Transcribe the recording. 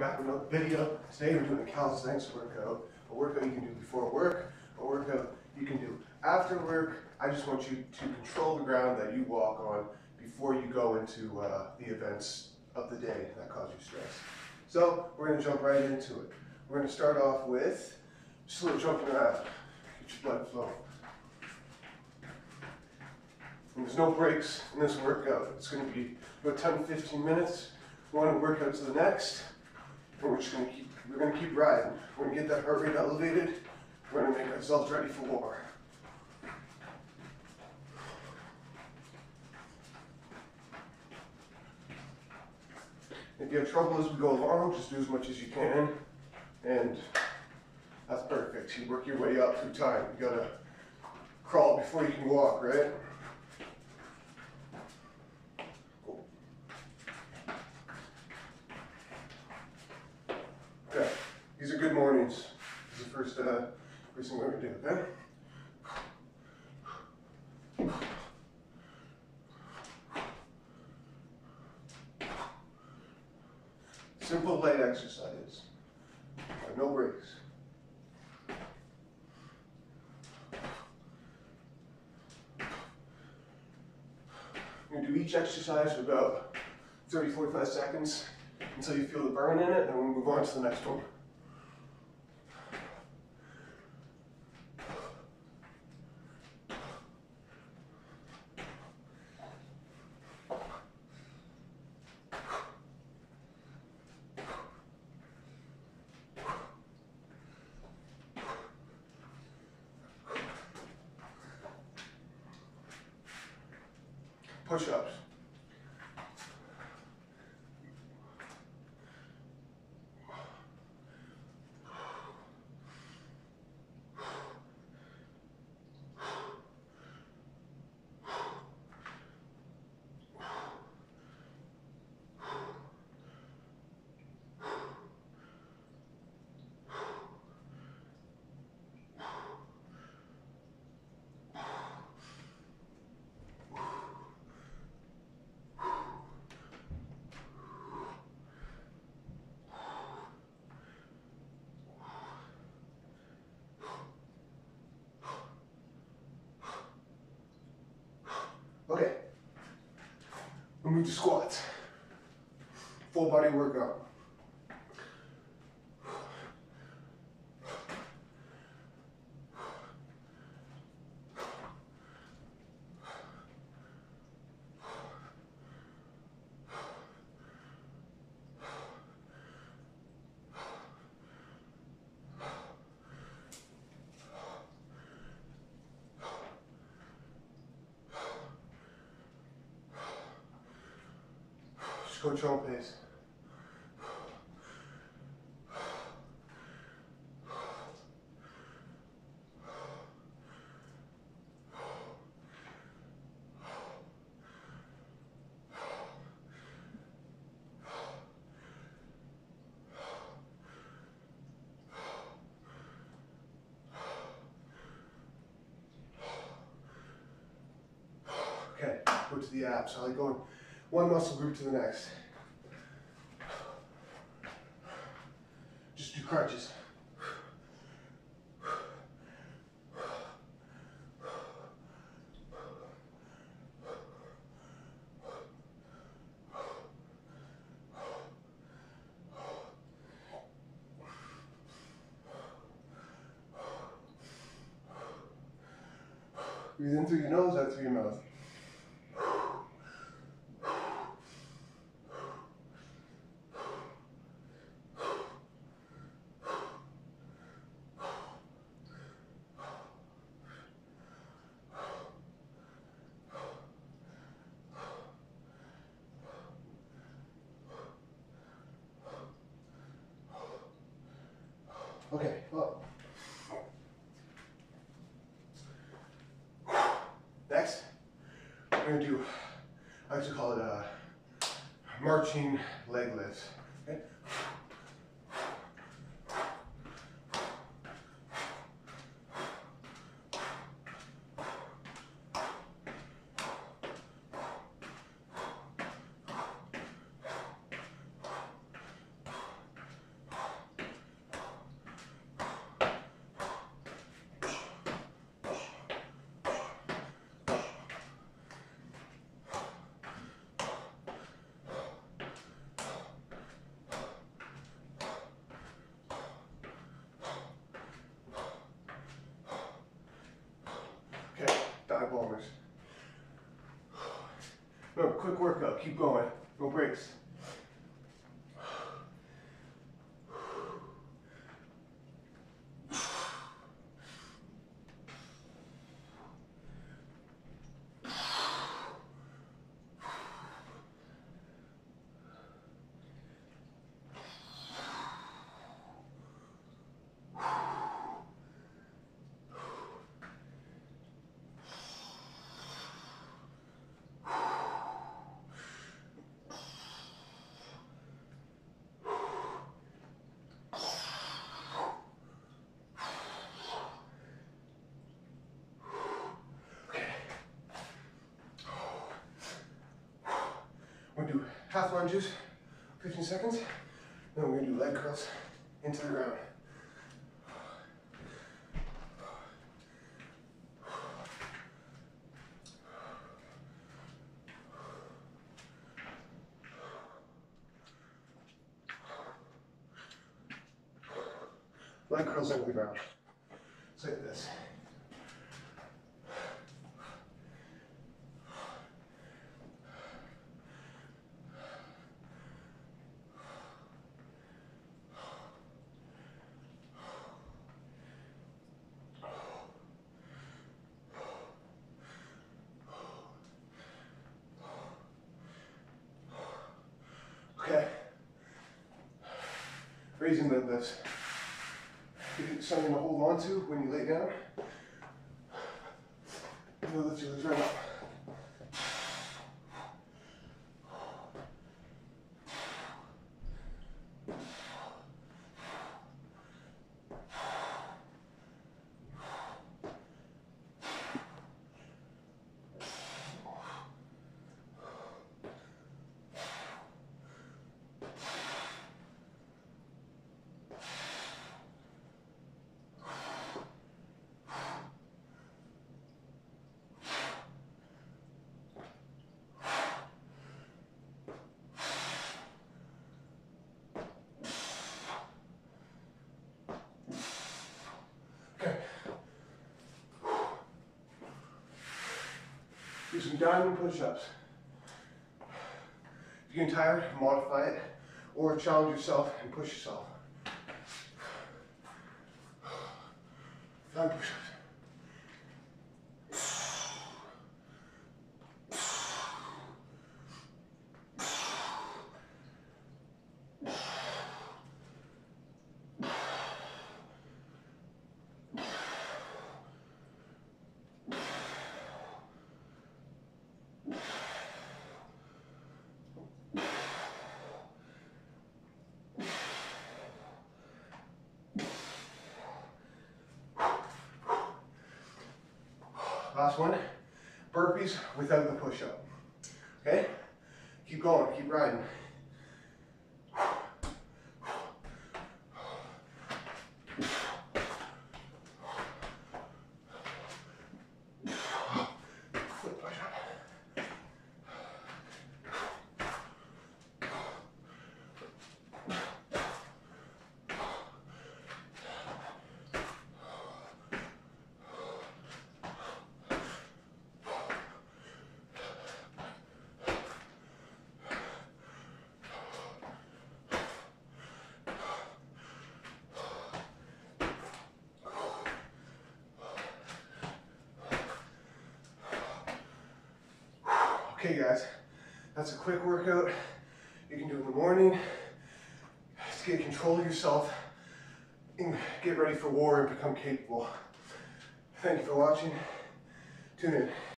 back with another video. Today we're doing a calisthenics workout. A workout you can do before work, a workout you can do after work. I just want you to control the ground that you walk on before you go into the events of the day that cause you stress. So we're going to jump right into it. We're going to start off with just a little jumping around. Get your blood flowing. And there's no breaks in this workout. It's going to be about 10 to 15 minutes. One workout to the next. And we're going to keep riding. We're going to get that heart rate elevated. We're going to make ourselves ready for war. If you have trouble as we go along, just do as much as you can. And that's perfect. You work your way up through time. You gotta crawl before you can walk, right? Cool. Okay, these are good mornings. This is the first thing we're gonna do, okay? Simple light exercises. No breaks. You're going to do each exercise for about 30-45 seconds until you feel the burn in it, and we'll move on to the next one. Push-ups. Okay, we'll move to squats. Full body workout. Go at your own pace. Okay, go to the abs. I like going one muscle group to the next. Just do crunches. Breathe in through your nose, out through your mouth. Okay, well. Next, we're going to do, I like to call it a marching leg lift. Okay? quick workout. Keep going. No breaks. We're gonna do half lunges, 15 seconds. Then we're gonna do leg curls into the ground. Leg curls into the ground. Just like this. Okay. Raising leg lifts. Give you something to hold on to when you lay down. And you'll lift your legs right up. Do some diamond push-ups. If you're getting tired, modify it, or challenge yourself and push yourself. Diamond push-ups. Last one, burpees without the push-up. Okay? Keep going, keep riding. Okay guys, that's a quick workout you can do in the morning to get control of yourself and get ready for war and become capable. Thank you for watching. Tune in.